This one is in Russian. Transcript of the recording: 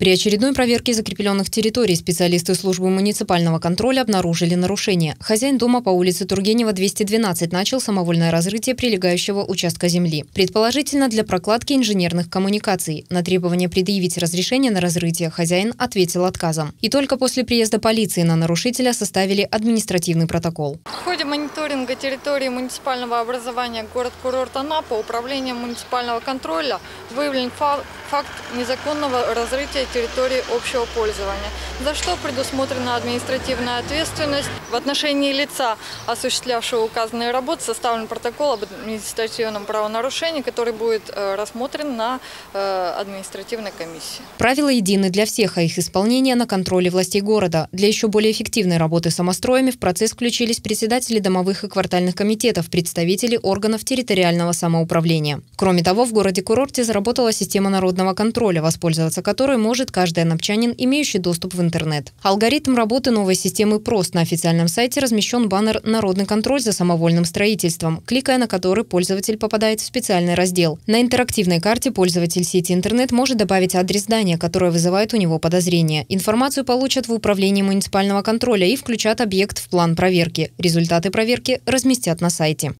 При очередной проверке закрепленных территорий специалисты службы муниципального контроля обнаружили нарушение. Хозяин дома по улице Тургенева, 212, начал самовольное разрытие прилегающего участка земли. Предположительно, для прокладки инженерных коммуникаций. На требование предъявить разрешение на разрытие хозяин ответил отказом. И только после приезда полиции на нарушителя составили административный протокол. В ходе мониторинга территории муниципального образования город-курорт Анапа управлением муниципального контроля выявлен факт незаконного разрытия территории общего пользования, за что предусмотрена административная ответственность. В отношении лица, осуществлявшего указанные работы, составлен протокол об административном правонарушении, который будет рассмотрен на административной комиссии. Правила едины для всех, а их исполнение на контроле властей города. Для еще более эффективной работы с самостроями в процесс включились председатели домовых и квартальных комитетов, представители органов территориального самоуправления. Кроме того, в городе-курорте заработала система народного контроля, воспользоваться которой может каждый анапчанин, имеющий доступ в интернет. Алгоритм работы новой системы прост. На официальном сайте размещен баннер «Народный контроль за самовольным строительством», кликая на который пользователь попадает в специальный раздел. На интерактивной карте пользователь сети интернет может добавить адрес здания, которое вызывает у него подозрения. Информацию получат в управлении муниципального контроля и включат объект в план проверки. Результаты проверки разместят на сайте.